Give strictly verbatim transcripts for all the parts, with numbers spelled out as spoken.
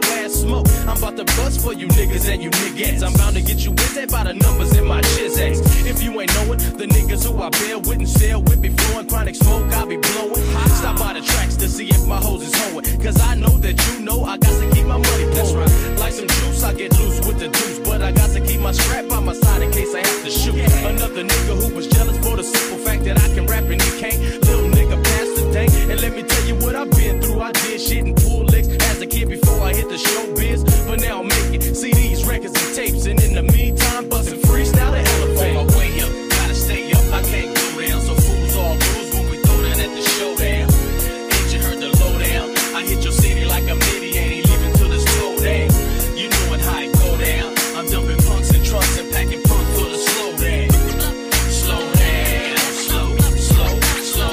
ass smoke. I'm about to bust for you niggas and you niggas. I'm bound to get you with that by the numbers in my chizzax. If you ain't knowin', the niggas who I bear with and sell with be flowing chronic smoke, I be blowing. Stop by the tracks to see if my hoes is hoeing, cause I know that you know I got to keep my money flowing. Right. Like some juice, I get loose with the deuce, but I got to keep my strap by my side in case I have to shoot. Yeah. Another nigga who was jealous for the simple fact that I can rap and he can't. Little nigga pass the day, and let me tell you what I've been through. I did shit and pull licks as a kid before I hit the showbiz, but now I'm making C Ds, records, and tapes, and in the meantime, bustin' freestyle to elevate. On my way up, gotta stay up, I can't go down, so fools all lose when we throw down at the showdown. Ain't you heard the lowdown? I hit your city like a midi, ain't leaving till it's slow down. You know what how it go down. I'm dumping punks and trucks and packing punk for the slow down. Slow down, slow, slow, slow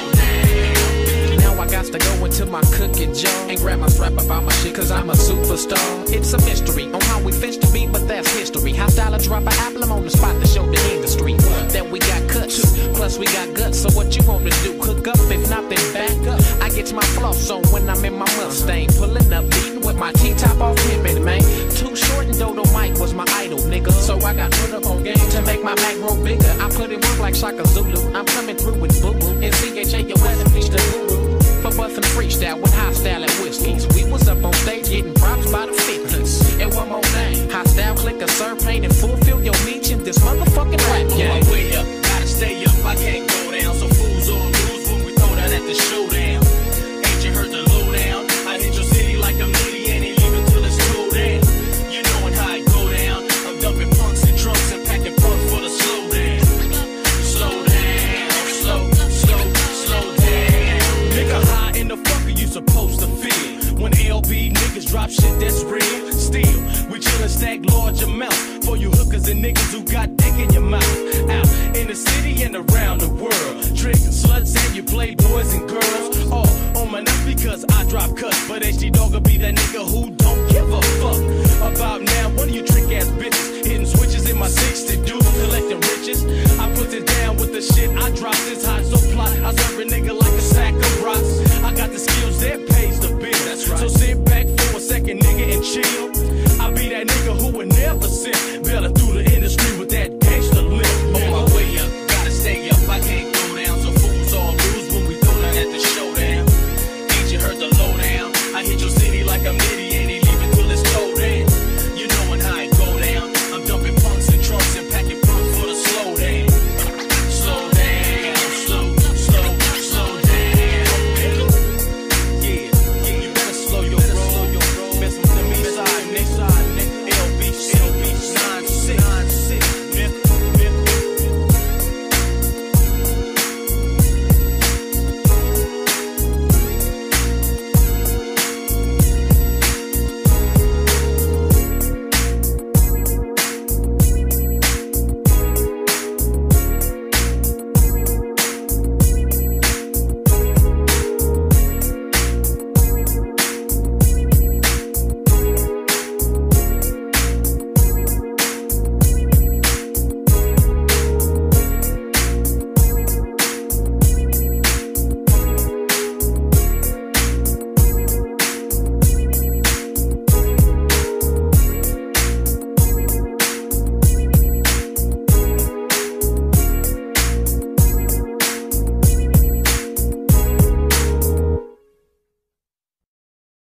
down. Now I got to go into my cookie jar and grab my strap about my shit, cause I'm a superstar. It's a mystery on how we fish to be, but that's history. How style I drop an apple, I'm on the spot to show the industry that we got cuts, plus we got guts. So what you want to do? Cook up, if not then back up. I get my floss on when I'm in my Mustang, pulling up, beating with my T-top off pimpin', man. Too short and Dodo Mike was my idol, nigga. So I got put up on game to make my Mac grow bigger. I put in work like Shaka Zulu. I'm coming through with Boo Boo and C H A O S and Peach the Guru. For bustin' freestyle with high style and whiskeys. We was up on stage getting props by the fifties. And one more thing, high style, click a sir, paint and fulfill your niche in this motherfucking rap game. On my way up, gotta stay up, I can't go down. So fools all lose when we throw that at the showdown. Ain't you heard the lowdown? I hit your city like a midi, and ain't leaving till it's cool down. You knowin' how it go down. I'm dumping punks and trucks and packing punk for the slow down. Slow down, slow, slow, slow down. Nigga, how in the fuck are you supposed to feel when L B niggas drop shit that's real? Still, we chillin' stack large amounts for you hookers and niggas who got dick in your mouth. Out in the city and around the world, trickin' sluts and you play boys and girls. All on my nuts because I drop cuts, but H D Dog'll be that nigga who don't give a fuck about now. One of you trick ass bitches hitting switches in my sixty dudes collecting riches. I put it down with the shit I drop this hot so plot. I serve a nigga like a sack of rocks. I got the skills that pays the bill. That's right. So sit back for a second, nigga, and chill. I be that nigga who would never sit better through the